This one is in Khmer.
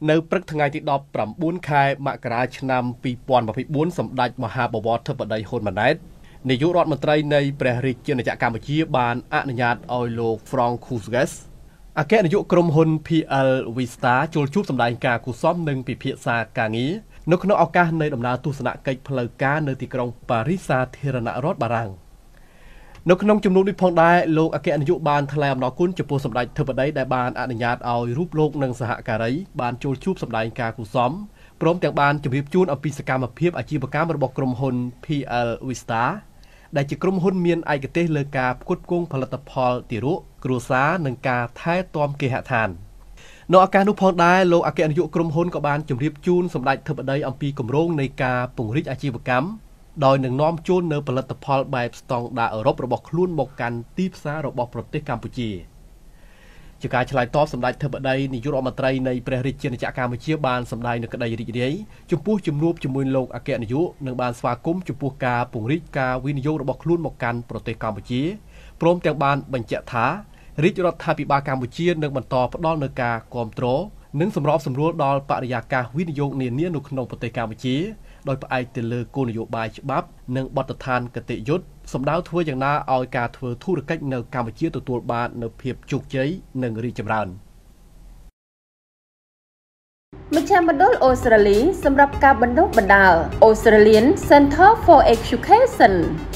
នៅព្រឹកថ្ងៃទី19ខែមករាឆ្នាំ2024សម្ដេចមហាបវរធិបតីហ៊ុនម៉ាណែតនាយករដ្ឋមន្ត្រីនៃព្រះរាជាណាចក្រកម្ពុជាបានអនុញ្ញាតឲ្យលោក Frank Kuges អគ្គនាយកក្រុមហ៊ុន PL Vista ចូលជួបសម្ដែងការគូសំនិងពិភាក្សាការងារនៅក្នុងឱកាសនៃដំណើរទស្សនកិច្ចផ្លូវការនៅទីក្រុងប៉ារីសសាធារណរដ្ឋបារាំងនៅក្នុងជំនួបនេះផងដែរលោកអគ្គនាយកបានថ្លែងអំណរគុណចំពោះសម្ដេចធិបតីដែលបានអនុញ្ញាតឲ្យរូបលោកនិងសហការីបានចូលជួបសម្ដែងការគូសំព្រមទាំងបានជម្រាបជូនអំពីសកម្មភាពអាជីវកម្មរបស់ក្រុមហ៊ុន PL Vista ដែលជាក្រុមហ៊ុនមានឯកទេសលើការផ្គត់ផ្គង់ផលិតផលទារកគ្រួសារនិងការថែទាំគេហដ្ឋាននៅឱកាសនោះផងដែរលោកអគ្គនាយកក្រុមហ៊ុនក៏បានជម្រាបជូនសម្ដេចធិបតីអំពីគម្រោងនៃការពង្រីកអាជីវកម្មដោយនឹងនាំចូលនៅផលិតផលបែបស្តង់ដារអឺរ៉ុបរបស់ខ្លួនមកកាន់ទីផ្សាររបស់ប្រទេសកម្ពុជាជាការឆ្លើយតបសម្ដេចធិបតីនាយករដ្ឋមន្ត្រីនៃព្រះរាជាណាចក្រកម្ពុជាបានសម្ដែងនូវក្តីរីករាយចំពោះជំនួបជាមួយលោកអគ្គនាយកនិងបានស្វាគមន៍ចំពោះការពង្រីកការវិនិយោគរបស់ខ្លួនមកកាន់ប្រទេសកម្ពុជាព្រមទាំងបានបញ្ជាក់ថារាជរដ្ឋាភិបាលកម្ពុជានឹងបន្តផ្ដល់នូវការគាំទ្រនិងសម្របសម្រួលដល់បរិយាកាសវិនិយោគនានានៅក្នុងប្រទេសកម្ពុជាដោយផ្អែកទៅលើគោលនយោបាយច្បាប់និងបទដ្ឋានគតិយុត្តសម្ដៅធ្វើយ៉ាងណាឲ្យការធ្វើធុរកិច្ចនៅកម្ពុជាទទួលបាននូវភាពជោគជ័យនិងរីកចម្រើនមជ្ឈមណ្ឌលអូស្ត្រាលីសម្រាប់ការបណ្ដុះបណ្ដាល Australian Center for Education